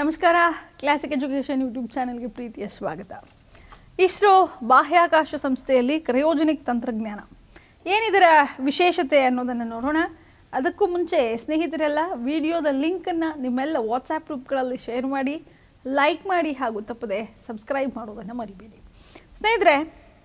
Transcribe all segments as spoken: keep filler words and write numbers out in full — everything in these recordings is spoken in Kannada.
ನಮಸ್ಕಾರ ಕ್ಲಾಸಿಕ್ ಎಜುಕೇಷನ್ ಯೂಟ್ಯೂಬ್ ಚಾನೆಲ್ಗೆ ಪ್ರೀತಿಯ ಸ್ವಾಗತ. ಇಸ್ರೋ ಬಾಹ್ಯಾಕಾಶ ಸಂಸ್ಥೆಯಲ್ಲಿ ಕ್ರಯೋಜೆನಿಕ್ ತಂತ್ರಜ್ಞಾನ ಏನಿದರ ವಿಶೇಷತೆ ಅನ್ನೋದನ್ನು ನೋಡೋಣ. ಅದಕ್ಕೂ ಮುಂಚೆ ಸ್ನೇಹಿತರೆಲ್ಲ ವಿಡಿಯೋದ ಲಿಂಕನ್ನು ನಿಮ್ಮೆಲ್ಲ ವಾಟ್ಸ್ಆ್ಯಪ್ ಗ್ರೂಪ್ಗಳಲ್ಲಿ ಶೇರ್ ಮಾಡಿ, ಲೈಕ್ ಮಾಡಿ ಹಾಗೂ ತಪ್ಪದೆ ಸಬ್ಸ್ಕ್ರೈಬ್ ಮಾಡೋದನ್ನು ಮರಿಬೇಡಿ. ಸ್ನೇಹಿತರೆ,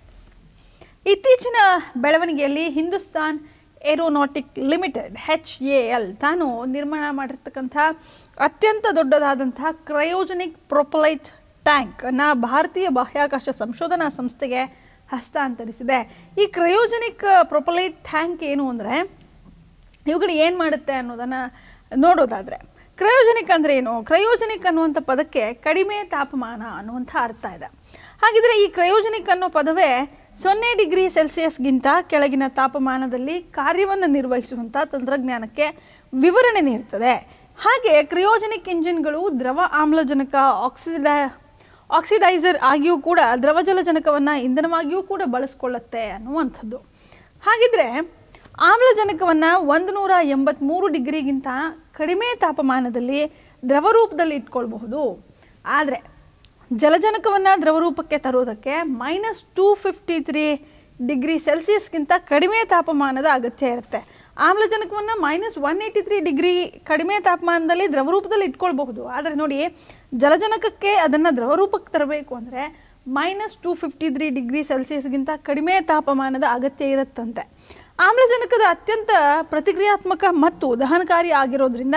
ಇತ್ತೀಚಿನ ಬೆಳವಣಿಗೆಯಲ್ಲಿ Hindustan aeronautic limited H A L ತಾನು ನಿರ್ಮಾಣ ಮಾಡಿರ್ತಕ್ಕಂಥ ಅತ್ಯಂತ ದೊಡ್ಡದಾದಂಥ ಕ್ರಯೋಜೆನಿಕ್ ಪ್ರೊಪಲೈಟ್ ಟ್ಯಾಂಕ್ ಅನ್ನು ಭಾರತೀಯ ಬಾಹ್ಯಾಕಾಶ ಸಂಶೋಧನಾ ಸಂಸ್ಥೆಗೆ ಹಸ್ತಾಂತರಿಸಿದೆ. ಈ ಕ್ರಯೋಜೆನಿಕ್ ಪ್ರೊಪಲೈಟ್ ಟ್ಯಾಂಕ್ ಏನು ಅಂದರೆ ಇವುಗಳು ಏನು ಮಾಡುತ್ತೆ ಅನ್ನೋದನ್ನು ನೋಡೋದಾದರೆ, ಕ್ರಯೋಜೆನಿಕ್ ಅಂದರೆ ಏನು? ಕ್ರಯೋಜೆನಿಕ್ ಅನ್ನುವಂಥ ಪದಕ್ಕೆ ಕಡಿಮೆ ತಾಪಮಾನ ಅನ್ನುವಂಥ ಅರ್ಥ ಇದೆ. ಹಾಗಿದ್ರೆ ಈ ಕ್ರಯೋಜೆನಿಕ್ ಅನ್ನೋ ಪದವೇ ಸೊನ್ನೆ ಡಿಗ್ರಿ ಸೆಲ್ಸಿಯಸ್ಗಿಂತ ಕೆಳಗಿನ ತಾಪಮಾನದಲ್ಲಿ ಕಾರ್ಯವನ್ನು ನಿರ್ವಹಿಸುವಂಥ ತಂತ್ರಜ್ಞಾನಕ್ಕೆ ವಿವರಣೆ ನೀಡುತ್ತದೆ. ಹಾಗೆ ಕ್ರಯೋಜೆನಿಕ್ ಇಂಜಿನ್ಗಳು ದ್ರವ ಆಮ್ಲಜನಕ ಆಕ್ಸಿಡೈ ಆಕ್ಸಿಡೈಸರ್ ಆಗಿಯೂ ಕೂಡ ದ್ರವಜಲಜನಕವನ್ನು ಇಂಧನವಾಗಿಯೂ ಕೂಡ ಬಳಸ್ಕೊಳ್ಳುತ್ತೆ ಅನ್ನುವಂಥದ್ದು. ಹಾಗಿದ್ರೆ ಆಮ್ಲಜನಕವನ್ನು ಒಂದು ನೂರ ಎಂಬತ್ತ್ಮೂರು ಡಿಗ್ರಿಗಿಂತ ಕಡಿಮೆ ತಾಪಮಾನದಲ್ಲಿ ದ್ರವರೂಪದಲ್ಲಿ ಇಟ್ಕೊಳ್ಬಹುದು. ಆದರೆ ಜಲಜನಕವನ್ನು ದ್ರವರೂಪಕ್ಕೆ ತರೋದಕ್ಕೆ minus two fifty three degree ಸೆಲ್ಸಿಯಸ್ಗಿಂತ ಕಡಿಮೆ ತಾಪಮಾನದ ಅಗತ್ಯ ಇರುತ್ತೆ. ಆಮ್ಲಜನಕವನ್ನು minus one eighty three degree ಕಡಿಮೆ ತಾಪಮಾನದಲ್ಲಿ ದ್ರವರೂಪದಲ್ಲಿ ಇಟ್ಕೊಳ್ಬಹುದು. ಆದರೆ ನೋಡಿ, ಜಲಜನಕಕ್ಕೆ ಅದನ್ನು ದ್ರವರೂಪಕ್ಕೆ ತರಬೇಕು ಅಂದರೆ minus two fifty three degree ಸೆಲ್ಸಿಯಸ್ಗಿಂತ ಕಡಿಮೆ ತಾಪಮಾನದ ಅಗತ್ಯ ಇರುತ್ತಂತೆ. ಆಮ್ಲಜನಕದ ಅತ್ಯಂತ ಪ್ರತಿಕ್ರಿಯಾತ್ಮಕ ಮತ್ತು ದಹನಕಾರಿ ಆಗಿರೋದ್ರಿಂದ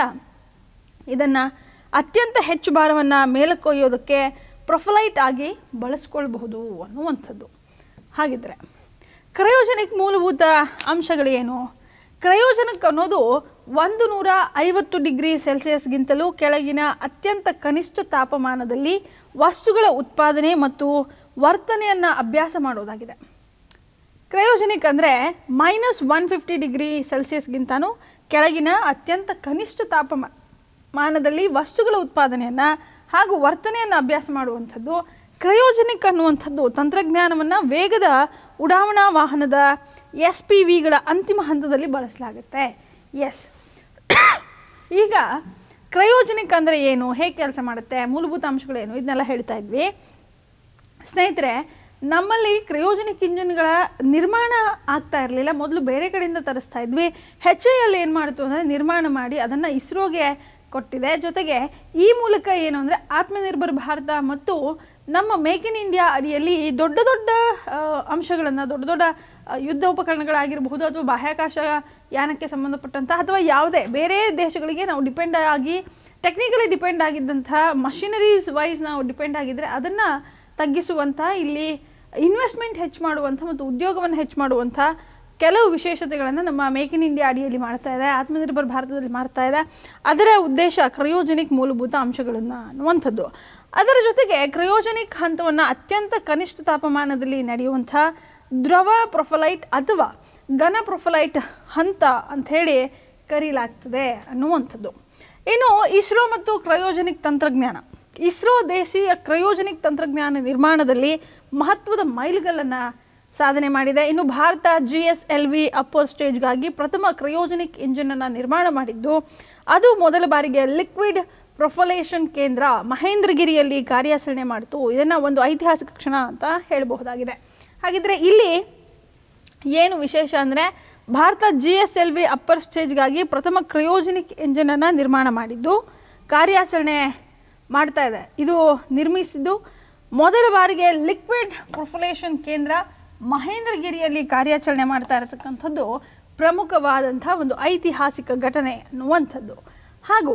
ಇದನ್ನು ಅತ್ಯಂತ ಹೆಚ್ಚು ಭಾರವನ್ನು ಮೇಲಕ್ಕೊಯ್ಯೋದಕ್ಕೆ ಪ್ರೊಪಲೈಟ್ ಆಗಿ ಬಳಸ್ಕೊಳ್ಬಹುದು ಅನ್ನುವಂಥದ್ದು. ಹಾಗಿದ್ರೆ ಕ್ರಯೋಜೆನಿಕ್ ಮೂಲಭೂತ ಅಂಶಗಳೇನು? ಕ್ರಯೋಜೆನಿಕ್ ಅನ್ನೋದು ಒಂದು ನೂರ ಐವತ್ತು ಡಿಗ್ರಿ ಸೆಲ್ಸಿಯಸ್ಗಿಂತಲೂ ಕೆಳಗಿನ ಅತ್ಯಂತ ಕನಿಷ್ಠ ತಾಪಮಾನದಲ್ಲಿ ವಸ್ತುಗಳ ಉತ್ಪಾದನೆ ಮತ್ತು ವರ್ತನೆಯನ್ನು ಅಭ್ಯಾಸ ಮಾಡೋದಾಗಿದೆ. ಕ್ರಯೋಜೆನಿಕ್ ಅಂದರೆ ಮೈನಸ್ ಒನ್ ಫಿಫ್ಟಿ ಡಿಗ್ರಿ ಸೆಲ್ಸಿಯಸ್ಗಿಂತನೂ ಕೆಳಗಿನ ಅತ್ಯಂತ ಕನಿಷ್ಠ ತಾಪಮಾನ ಮಾನದಲ್ಲಿ ವಸ್ತುಗಳ ಉತ್ಪಾದನೆಯನ್ನು ಹಾಗೂ ವರ್ತನೆಯನ್ನು ಅಭ್ಯಾಸ ಮಾಡುವಂಥದ್ದು. ಕ್ರಯೋಜೆನಿಕ್ ಅನ್ನುವಂಥದ್ದು ತಂತ್ರಜ್ಞಾನವನ್ನು ವೇಗದ ಉಡಾವಣಾ ವಾಹನದ ಎಸ್ ಪಿ ವಿಗಳ ಅಂತಿಮ ಹಂತದಲ್ಲಿ ಬಳಸಲಾಗುತ್ತೆ. ಎಸ್ ಈಗ ಕ್ರಯೋಜೆನಿಕ್ ಅಂದರೆ ಏನು, ಹೇಗೆ ಕೆಲಸ ಮಾಡುತ್ತೆ, ಮೂಲಭೂತ ಅಂಶಗಳೇನು, ಇದನ್ನೆಲ್ಲ ಹೇಳ್ತಾ ಇದ್ವಿ. ಸ್ನೇಹಿತರೆ, ನಮ್ಮಲ್ಲಿ ಕ್ರಯೋಜೆನಿಕ್ ಇಂಜಿನ್ಗಳ ನಿರ್ಮಾಣ ಆಗ್ತಾ ಇರಲಿಲ್ಲ. ಮೊದಲು ಬೇರೆ ಕಡೆಯಿಂದ ತರಿಸ್ತಾ ಇದ್ವಿ. ಹೆಚ್ ಎ ಎಲ್ ಏನು ಮಾಡಿತು ಅಂದರೆ ನಿರ್ಮಾಣ ಮಾಡಿ ಅದನ್ನು ಇಸ್ರೋಗೆ ಕೊಟ್ಟಿದೆ. ಜೊತೆಗೆ ಈ ಮೂಲಕ ಏನು ಅಂದರೆ ಆತ್ಮನಿರ್ಭರ್ ಭಾರತ ಮತ್ತು ನಮ್ಮ ಮೇಕ್ ಇನ್ ಇಂಡಿಯಾ ಅಡಿಯಲ್ಲಿ ದೊಡ್ಡ ದೊಡ್ಡ ಅಂಶಗಳನ್ನು, ದೊಡ್ಡ ದೊಡ್ಡ ಯುದ್ಧ ಉಪಕರಣಗಳಾಗಿರಬಹುದು ಅಥವಾ ಬಾಹ್ಯಾಕಾಶ ಯಾನಕ್ಕೆ ಸಂಬಂಧಪಟ್ಟಂಥ ಅಥವಾ ಯಾವುದೇ ಬೇರೆ ದೇಶಗಳಿಗೆ ನಾವು ಡಿಪೆಂಡ್ ಆಗಿ ಟೆಕ್ನಿಕಲಿ ಡಿಪೆಂಡ್ ಆಗಿದ್ದಂಥ ಮಷಿನರೀಸ್ ವೈಸ್ ನಾವು ಡಿಪೆಂಡ್ ಆಗಿದ್ದರೆ ಅದನ್ನು ತಗ್ಗಿಸುವಂಥ, ಇಲ್ಲಿ ಇನ್ವೆಸ್ಟ್ಮೆಂಟ್ ಹೆಚ್ಚು ಮಾಡುವಂಥ ಮತ್ತು ಉದ್ಯೋಗವನ್ನು ಹೆಚ್ಚು ಮಾಡುವಂಥ ಕೆಲವು ವಿಶೇಷತೆಗಳನ್ನು ನಮ್ಮ ಮೇಕ್ ಇನ್ ಇಂಡಿಯಾ ಅಡಿಯಲ್ಲಿ ಮಾಡ್ತಾ ಇದೆ, ಆತ್ಮನಿರ್ಭರ್ ಭಾರತದಲ್ಲಿ ಮಾಡ್ತಾ ಇದೆ. ಅದರ ಉದ್ದೇಶ ಕ್ರಯೋಜೆನಿಕ್ ಮೂಲಭೂತ ಅಂಶಗಳನ್ನು ಅನ್ನುವಂಥದ್ದು. ಅದರ ಜೊತೆಗೆ ಕ್ರಯೋಜೆನಿಕ್ ಹಂತವನ್ನು ಅತ್ಯಂತ ಕನಿಷ್ಠ ತಾಪಮಾನದಲ್ಲಿ ನಡೆಯುವಂಥ ದ್ರವ ಪ್ರೊಪಲೈಟ್ ಅಥವಾ ಘನ ಪ್ರೊಪಲೈಟ್ ಹಂತ ಅಂಥೇಳಿ ಕರೆಯಲಾಗ್ತದೆ ಅನ್ನುವಂಥದ್ದು. ಇನ್ನು ಇಸ್ರೋ ಮತ್ತು ಕ್ರಯೋಜೆನಿಕ್ ತಂತ್ರಜ್ಞಾನ. ಇಸ್ರೋ ದೇಶೀಯ ಕ್ರಯೋಜೆನಿಕ್ ತಂತ್ರಜ್ಞಾನ ನಿರ್ಮಾಣದಲ್ಲಿ ಮಹತ್ವದ ಮೈಲಿಗಲ್ಲನ್ನು ಸಾಧನೆ ಮಾಡಿದೆ. ಇನ್ನು ಭಾರತ G S L V upper ಸ್ಟೇಜ್ಗಾಗಿ ಪ್ರಥಮ ಕ್ರಯೋಜೆನಿಕ್ ಇಂಜಿನನ್ನು ನಿರ್ಮಾಣ ಮಾಡಿದ್ದು ಅದು ಮೊದಲ ಬಾರಿಗೆ ಲಿಕ್ವಿಡ್ ಪ್ರೊಪಲೇಷನ್ ಕೇಂದ್ರ ಮಹೇಂದ್ರಗಿರಿಯಲ್ಲಿ ಕಾರ್ಯಾಚರಣೆ ಮಾಡಿತು. ಇದನ್ನು ಒಂದು ಐತಿಹಾಸಿಕ ಕ್ಷಣ ಅಂತ ಹೇಳಬಹುದಾಗಿದೆ. ಹಾಗಿದ್ರೆ ಇಲ್ಲಿ ಏನು ವಿಶೇಷ ಅಂದರೆ ಭಾರತ G S L V upper ಸ್ಟೇಜ್ಗಾಗಿ ಪ್ರಥಮ ಕ್ರಯೋಜೆನಿಕ್ ಇಂಜಿನನ್ನು ನಿರ್ಮಾಣ ಮಾಡಿದ್ದು ಕಾರ್ಯಾಚರಣೆ ಮಾಡ್ತಾ ಇದೆ. ಇದು ನಿರ್ಮಿಸಿದ್ದು ಮೊದಲ ಬಾರಿಗೆ ಲಿಕ್ವಿಡ್ ಪ್ರೊಪಲೇಷನ್ ಕೇಂದ್ರ ಮಹೇಂದ್ರಗಿರಿಯಲ್ಲಿ ಕಾರ್ಯಾಚರಣೆ ಮಾಡ್ತಾ ಇರತಕ್ಕಂಥದ್ದು ಪ್ರಮುಖವಾದಂಥ ಒಂದು ಐತಿಹಾಸಿಕ ಘಟನೆ ಅನ್ನುವಂಥದ್ದು. ಹಾಗೂ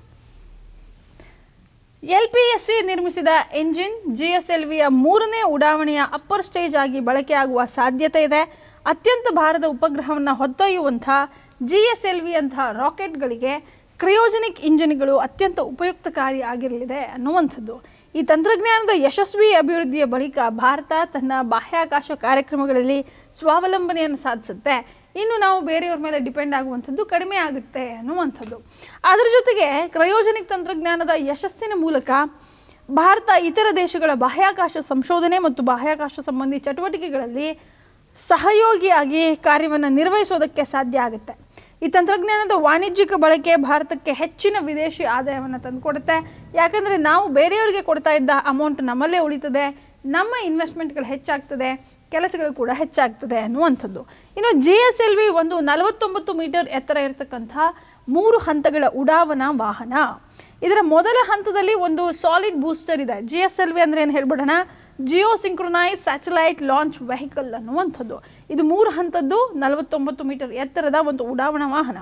ಎಲ್ ಪಿ ಎಸ್ ಸಿ ನಿರ್ಮಿಸಿದ ಎಂಜಿನ್ ಜಿ ಎಸ್ ಎಲ್ ವಿಯ ಮೂರನೇ ಉಡಾವಣೆಯ ಅಪ್ಪರ್ ಸ್ಟೇಜ್ ಆಗಿ ಬಳಕೆಯಾಗುವ ಸಾಧ್ಯತೆ ಇದೆ. ಅತ್ಯಂತ ಭಾರದ ಉಪಗ್ರಹವನ್ನು ಹೊತ್ತೊಯ್ಯುವಂಥ ಜಿ ಎಸ್ ಎಲ್ ವಿ ಅಂತಹ ರಾಕೆಟ್ಗಳಿಗೆ ಕ್ರಯೋಜೆನಿಕ್ ಇಂಜಿನ್ಗಳು ಅತ್ಯಂತ ಉಪಯುಕ್ತಕಾರಿ ಆಗಿರಲಿದೆ ಅನ್ನುವಂಥದ್ದು. ಈ ತಂತ್ರಜ್ಞಾನದ ಯಶಸ್ವಿ ಅಭಿವೃದ್ಧಿಯ ಬಳಿಕ ಭಾರತ ತನ್ನ ಬಾಹ್ಯಾಕಾಶ ಕಾರ್ಯಕ್ರಮಗಳಲ್ಲಿ ಸ್ವಾವಲಂಬನೆಯನ್ನು ಸಾಧಿಸುತ್ತೆ. ಇನ್ನು ನಾವು ಬೇರೆಯವ್ರ ಮೇಲೆ ಡಿಪೆಂಡ್ ಆಗುವಂಥದ್ದು ಕಡಿಮೆ ಆಗುತ್ತೆ ಅನ್ನುವಂಥದ್ದು. ಅದರ ಜೊತೆಗೆ ಕ್ರಯೋಜೆನಿಕ್ ತಂತ್ರಜ್ಞಾನದ ಯಶಸ್ಸಿನ ಮೂಲಕ ಭಾರತ ಇತರ ದೇಶಗಳ ಬಾಹ್ಯಾಕಾಶ ಸಂಶೋಧನೆ ಮತ್ತು ಬಾಹ್ಯಾಕಾಶ ಸಂಬಂಧಿ ಚಟುವಟಿಕೆಗಳಲ್ಲಿ ಸಹಯೋಗಿಯಾಗಿ ಕಾರ್ಯವನ್ನು ನಿರ್ವಹಿಸೋದಕ್ಕೆ ಸಾಧ್ಯ ಆಗುತ್ತೆ. ಈ ತಂತ್ರಜ್ಞಾನದ ವಾಣಿಜ್ಯಿಕ ಬಳಕೆ ಭಾರತಕ್ಕೆ ಹೆಚ್ಚಿನ ವಿದೇಶಿ ಆದಾಯವನ್ನು ತಂದುಕೊಡುತ್ತೆ. ಯಾಕಂದರೆ ನಾವು ಬೇರೆಯವರಿಗೆ ಕೊಡ್ತಾ ಇದ್ದ ಅಮೌಂಟ್ ನಮ್ಮಲ್ಲೇ ಉಳಿತದೆ, ನಮ್ಮ ಇನ್ವೆಸ್ಟ್ಮೆಂಟ್ಗಳು ಹೆಚ್ಚಾಗ್ತದೆ, ಕೆಲಸಗಳು ಕೂಡ ಹೆಚ್ಚಾಗ್ತದೆ ಅನ್ನುವಂಥದ್ದು. ಇನ್ನು ಜಿ ಎಸ್ ಎಲ್ ವಿ ಒಂದು ನಲವತ್ತೊಂಬತ್ತು ಮೀಟರ್ ಎತ್ತರ ಇರತಕ್ಕಂಥ ಮೂರು ಹಂತಗಳ ಉಡಾವಣಾ ವಾಹನ. ಇದರ ಮೊದಲ ಹಂತದಲ್ಲಿ ಒಂದು ಸಾಲಿಡ್ ಬೂಸ್ಟರ್ ಇದೆ. ಜಿ ಎಸ್ ಎಲ್ ವಿ ಅಂದರೆ ಏನು ಹೇಳ್ಬಿಡೋಣ, geo synchronise satellite launch vehicle ಅನ್ನುವಂಥದ್ದು. ಇದು ಮೂರು ಹಂತದ್ದು ನಲವತ್ತೊಂಬತ್ತು ಮೀಟರ್ ಎತ್ತರದ ಒಂದು ಉಡಾವಣಾ ವಾಹನ.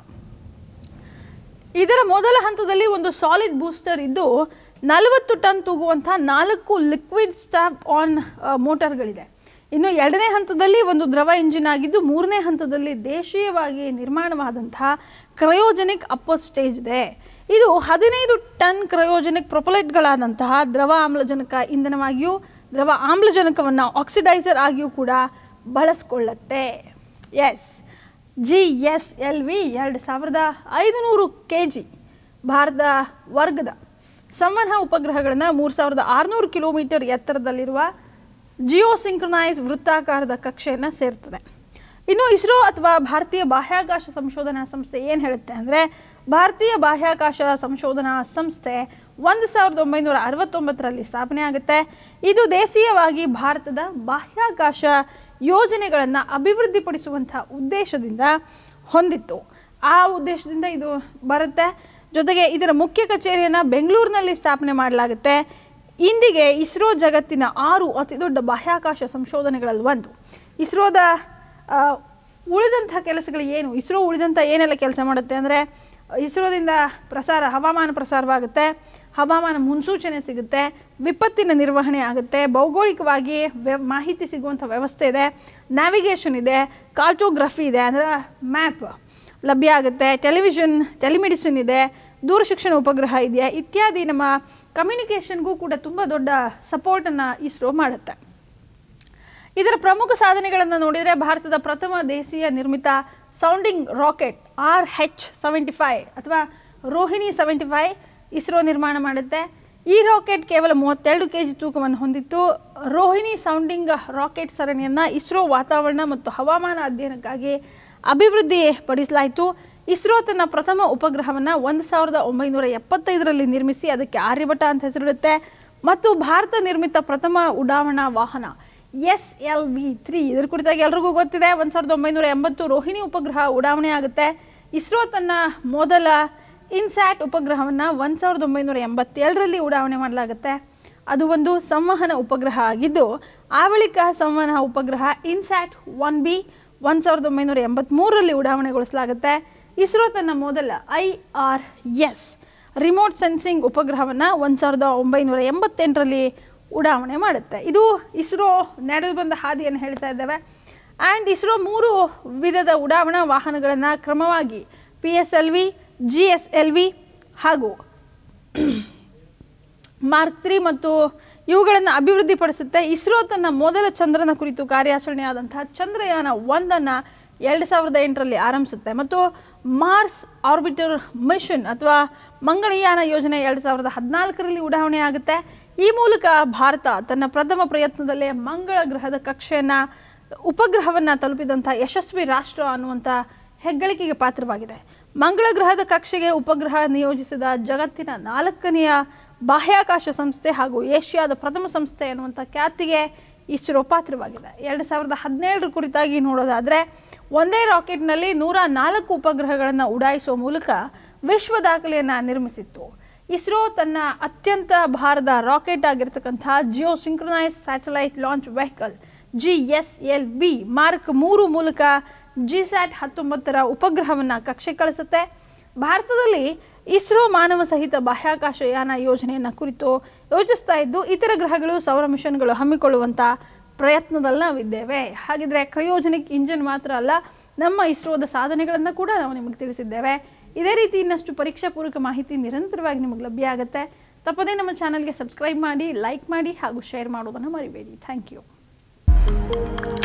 ಇದರ ಮೊದಲ ಹಂತದಲ್ಲಿ ಒಂದು ಸಾಲಿಡ್ ಬೂಸ್ಟರ್ ಇದ್ದು ನಲವತ್ತು ಟನ್ ತೂಗುವಂಥ ನಾಲ್ಕು ಲಿಕ್ವಿಡ್ ಸ್ಟಾಪ್ ಆನ್ ಮೋಟಾರ್ಗಳಿದೆ. ಇನ್ನು ಎರಡನೇ ಹಂತದಲ್ಲಿ ಒಂದು ದ್ರವ ಇಂಜಿನ್ ಆಗಿದ್ದು, ಮೂರನೇ ಹಂತದಲ್ಲಿ ದೇಶೀಯವಾಗಿ ನಿರ್ಮಾಣವಾದಂತಹ ಕ್ರಯೋಜೆನಿಕ್ ಅಪ್ಪರ್ ಸ್ಟೇಜ್ ಇದೆ. ಇದು ಹದಿನೈದು ಟನ್ ಕ್ರಯೋಜೆನಿಕ್ ಪ್ರೊಪಲೆಟ್ಗಳಾದಂತಹ ದ್ರವ ಆಮ್ಲಜನಕ ಇಂಧನವಾಗಿಯೂ ದ್ರವ ಆಮ್ಲಜನಕವನ್ನು ಆಕ್ಸಿಡೈಸರ್ ಆಗಿಯೂ ಕೂಡ ಬಳಸ್ಕೊಳ್ಳುತ್ತೆ. S G S L V ಎರಡು ಸಾವಿರದ ಐದುನೂರು ಕೆ ಜಿ ಭಾರತ ವರ್ಗದ ಸಂವಹನ ಉಪಗ್ರಹಗಳನ್ನು ಮೂರು ಸಾವಿರದ ಆರುನೂರು ಕಿಲೋಮೀಟರ್ ಎತ್ತರದಲ್ಲಿರುವ ಜಿಯೋ ಸಿಂಕ್ರೊನೈಸ್ ವೃತ್ತಾಕಾರದ ಕಕ್ಷೆಯನ್ನು ಸೇರ್ತದೆ. ಇನ್ನು ಇಸ್ರೋ ಅಥವಾ ಭಾರತೀಯ ಬಾಹ್ಯಾಕಾಶ ಸಂಶೋಧನಾ ಸಂಸ್ಥೆ ಏನು ಹೇಳುತ್ತೆ ಅಂದರೆ, ಭಾರತೀಯ ಬಾಹ್ಯಾಕಾಶ ಸಂಶೋಧನಾ ಸಂಸ್ಥೆ ಒಂದು ಸಾವಿರದ ಒಂಬೈನೂರ ಅರವತ್ತೊಂಬತ್ತರಲ್ಲಿ ಸ್ಥಾಪನೆ ಆಗುತ್ತೆ. ಇದು ದೇಶೀಯವಾಗಿ ಭಾರತದ ಬಾಹ್ಯಾಕಾಶ ಯೋಜನೆಗಳನ್ನು ಅಭಿವೃದ್ಧಿಪಡಿಸುವಂಥ ಉದ್ದೇಶದಿಂದ ಹೊಂದಿತ್ತು. ಆ ಉದ್ದೇಶದಿಂದ ಇದು ಬರುತ್ತೆ. ಜೊತೆಗೆ ಇದರ ಮುಖ್ಯ ಕಚೇರಿಯನ್ನು ಬೆಂಗಳೂರಿನಲ್ಲಿ ಸ್ಥಾಪನೆ ಮಾಡಲಾಗುತ್ತೆ. ಇಂದಿಗೆ ಇಸ್ರೋ ಜಗತ್ತಿನ ಆರು ಅತಿ ದೊಡ್ಡ ಬಾಹ್ಯಾಕಾಶ ಸಂಶೋಧನೆಗಳಲ್ಲಿ ಒಂದು. ಇಸ್ರೋದ ಉಳಿದಂಥ ಕೆಲಸಗಳು ಏನು, ಇಸ್ರೋ ಉಳಿದಂಥ ಏನೆಲ್ಲ ಕೆಲಸ ಮಾಡುತ್ತೆ ಅಂದರೆ, ಇಸ್ರೋದಿಂದ ಪ್ರಸಾರ ಹವಾಮಾನ ಪ್ರಸಾರವಾಗುತ್ತೆ, ಹವಾಮಾನ ಮುನ್ಸೂಚನೆ ಸಿಗುತ್ತೆ, ವಿಪತ್ತಿನ ನಿರ್ವಹಣೆ ಆಗುತ್ತೆ, ಭೌಗೋಳಿಕವಾಗಿ ವ್ಯ ಮಾಹಿತಿ ಸಿಗುವಂಥ ವ್ಯವಸ್ಥೆ ಇದೆ, ನ್ಯಾವಿಗೇಷನ್ ಇದೆ, ಕಾರ್ಟೋಗ್ರಫಿ ಇದೆ ಅಂದರೆ ಮ್ಯಾಪ್ ಲಭ್ಯ ಆಗುತ್ತೆ, ಟೆಲಿವಿಷನ್ ಟೆಲಿಮೆಡಿಸಿನ್ ಇದೆ, ದೂರಶಿಕ್ಷಣ ಉಪಗ್ರಹ ಇದೆಯಾ ಇತ್ಯಾದಿ. ನಮ್ಮ ಕಮ್ಯುನಿಕೇಷನ್ಗೂ ಕೂಡ ತುಂಬ ದೊಡ್ಡ ಸಪೋರ್ಟನ್ನು ಇಸ್ರೋ ಮಾಡುತ್ತೆ. ಇದರ ಪ್ರಮುಖ ಸಾಧನೆಗಳನ್ನು ನೋಡಿದರೆ, ಭಾರತದ ಪ್ರಥಮ ದೇಶೀಯ ನಿರ್ಮಿತ sounding rocket R H seventy five ಅಥವಾ ರೋಹಿಣಿ ಸೆವೆಂಟಿ ಫೈವ್ ಇಸ್ರೋ ನಿರ್ಮಾಣ ಮಾಡುತ್ತೆ. ಈ ರಾಕೆಟ್ ಕೇವಲ ಮೂವತ್ತೆರಡು ಕೆ ಜಿ ತೂಕವನ್ನು ಹೊಂದಿತ್ತು. ರೋಹಿಣಿ ಸೌಂಡಿಂಗ್ ರಾಕೆಟ್ ಸರಣಿಯನ್ನು ಇಸ್ರೋ ವಾತಾವರಣ ಮತ್ತು ಹವಾಮಾನ ಅಧ್ಯಯನಕ್ಕಾಗಿ ಅಭಿವೃದ್ಧಿ ಪಡಿಸಲಾಯಿತು. ಇಸ್ರೋ ತನ್ನ ಪ್ರಥಮ ಉಪಗ್ರಹವನ್ನು ಒಂದು ಸಾವಿರದ ಒಂಬೈನೂರ ಎಪ್ಪತ್ತೈದರಲ್ಲಿ ನಿರ್ಮಿಸಿ ಅದಕ್ಕೆ ಆರ್ಯಭಟ ಅಂತ ಹೆಸರಿಡುತ್ತೆ. ಮತ್ತು ಭಾರತ ನಿರ್ಮಿತ ಪ್ರಥಮ ಉಡಾವಣಾ ವಾಹನ ಎಸ್ ಎಲ್ ವಿ ತ್ರೀ, ಇದರ ಕುರಿತಾಗಿ ಎಲ್ರಿಗೂ ಗೊತ್ತಿದೆ. ಒಂದು ಸಾವಿರದ ಒಂಬೈನೂರ ಎಂಬತ್ತು ರೋಹಿಣಿ ಉಪಗ್ರಹ ಉಡಾವಣೆ ಆಗುತ್ತೆ. ಇಸ್ರೋ ತನ್ನ ಮೊದಲ ಇನ್ಸ್ಯಾಟ್ ಉಪಗ್ರಹವನ್ನು ಒಂದು ಸಾವಿರದ ಒಂಬೈನೂರ ಎಂಬತ್ತೇಳರಲ್ಲಿ ಉಡಾವಣೆ ಮಾಡಲಾಗುತ್ತೆ. ಅದು ಒಂದು ಸಂವಹನ ಉಪಗ್ರಹ ಆಗಿದ್ದು, ಆ ಬಳಿಕ ಸಂವಹನ ಉಪಗ್ರಹ ಇನ್ಸ್ಯಾಟ್ ಒನ್ ಬಿ ಒಂದು ಸಾವಿರದ ಒಂಬೈನೂರ ಎಂಬತ್ತ್ಮೂರರಲ್ಲಿ ಉಡಾವಣೆಗೊಳಿಸಲಾಗುತ್ತೆ. ಇಸ್ರೋ ತನ್ನ ಮೊದಲ I R S remote sensing ಉಪಗ್ರಹವನ್ನು ಒಂದು ಸಾವಿರದ ಒಂಬೈನೂರ ಎಂಬತ್ತೆಂಟರಲ್ಲಿ ಉಡಾವಣೆ ಮಾಡುತ್ತೆ. ಇದು ಇಸ್ರೋ ನಡೆದು ಬಂದ ಹಾದಿಯನ್ನು ಹೇಳ್ತಾ ಇದ್ದೇವೆ. ಆ್ಯಂಡ್ ಇಸ್ರೋ ಮೂರು ವಿಧದ ಉಡಾವಣಾ ವಾಹನಗಳನ್ನು ಕ್ರಮವಾಗಿ P S L V, G S L V ಹಾಗೂ ಮಾರ್ಕ್ ತ್ರೀ ಮತ್ತು ಇವುಗಳನ್ನು ಅಭಿವೃದ್ಧಿಪಡಿಸುತ್ತೆ. ಇಸ್ರೋ ತನ್ನ ಮೊದಲ ಚಂದ್ರನ ಕುರಿತು ಕಾರ್ಯಾಚರಣೆಯಾದಂತಹ ಚಂದ್ರಯಾನ ಒಂದನ್ನು ಎರಡು ಸಾವಿರದ ಎಂಟರಲ್ಲಿ ಆರಂಭಿಸುತ್ತೆ ಮತ್ತು ಮಾರ್ಸ್ ಆರ್ಬಿಟರ್ ಮಿಷನ್ ಅಥವಾ ಮಂಗಳಯಾನ ಯೋಜನೆ ಎರಡು ಸಾವಿರದ ಹದಿನಾಲ್ಕರಲ್ಲಿ ಉಡಾವಣೆ ಆಗುತ್ತೆ. ಈ ಮೂಲಕ ಭಾರತ ತನ್ನ ಪ್ರಥಮ ಪ್ರಯತ್ನದಲ್ಲೇ ಮಂಗಳ ಗ್ರಹದ ಕಕ್ಷೆಯನ್ನು ಉಪಗ್ರಹವನ್ನು ತಲುಪಿದಂಥ ಯಶಸ್ವಿ ರಾಷ್ಟ್ರ ಅನ್ನುವಂಥ ಹೆಗ್ಗಳಿಕೆಗೆ ಪಾತ್ರವಾಗಿದೆ. ಮಂಗಳ ಗ್ರಹದ ಕಕ್ಷೆಗೆ ಉಪಗ್ರಹ ನಿಯೋಜಿಸಿದ ಜಗತ್ತಿನ ನಾಲ್ಕನೆಯ ಬಾಹ್ಯಾಕಾಶ ಸಂಸ್ಥೆ ಹಾಗೂ ಏಷ್ಯಾದ ಪ್ರಥಮ ಸಂಸ್ಥೆ ಅನ್ನುವಂಥ ಖ್ಯಾತಿಗೆ ಇಸ್ರೋ ಪಾತ್ರವಾಗಿದೆ. ಎರಡು ಸಾವಿರದ ಹದಿನೇಳರ ಕುರಿತಾಗಿ ನೋಡೋದಾದರೆ, ಒಂದೇ ರಾಕೆಟ್ನಲ್ಲಿ ನೂರ ನಾಲ್ಕು ಉಪಗ್ರಹಗಳನ್ನು ಉಡಾಯಿಸುವ ಮೂಲಕ ವಿಶ್ವ ದಾಖಲೆಯನ್ನು ನಿರ್ಮಿಸಿತ್ತು. ಇಸ್ರೋ ತನ್ನ ಅತ್ಯಂತ ಭಾರದ ರಾಕೆಟ್ ಆಗಿರ್ತಕ್ಕಂಥ geo synchronise satellite launch vehicle G S L V mark ಮೂರು ಮೂಲಕ ಜಿಸ್ಯಾಟ್ ಹತ್ತೊಂಬತ್ತರ ಉಪಗ್ರಹವನ್ನು ಕಕ್ಷೆ ಕಳಿಸುತ್ತೆ. ಭಾರತದಲ್ಲಿ ಇಸ್ರೋ ಮಾನವ ಸಹಿತ ಬಾಹ್ಯಾಕಾಶ ಯಾನ ಯೋಜನೆಯನ್ನು ಕುರಿತು ಯೋಚಿಸ್ತಾ ಇದ್ದು, ಇತರ ಗ್ರಹಗಳು ಸೌರ ಮಿಷನ್ಗಳು ಹಮ್ಮಿಕೊಳ್ಳುವಂಥ ಪ್ರಯತ್ನದಲ್ಲಿ ನಾವಿದ್ದೇವೆ. ಹಾಗಿದ್ರೆ ಕ್ರಯೋಜೆನಿಕ್ ಇಂಜಿನ್ ಮಾತ್ರ ಅಲ್ಲ, ನಮ್ಮ ಇಸ್ರೋದ ಸಾಧನೆಗಳನ್ನು ಕೂಡ ನಾವು ನಿಮಗೆ ತಿಳಿಸಿದ್ದೇವೆ. ಇದೇ ರೀತಿ ಇನ್ನಷ್ಟು ಪರೀಕ್ಷಾ ಪೂರಕ ಮಾಹಿತಿ ನಿರಂತರವಾಗಿ ನಿಮಗೆ ಲಭ್ಯ ಆಗುತ್ತೆ. ತಪ್ಪದೇ ನಮ್ಮ ಚಾನಲ್ಗೆ ಸಬ್ಸ್ಕ್ರೈಬ್ ಮಾಡಿ, ಲೈಕ್ ಮಾಡಿ ಹಾಗೂ ಶೇರ್ ಮಾಡೋದನ್ನು ಮರಿಬೇಡಿ. Thank you.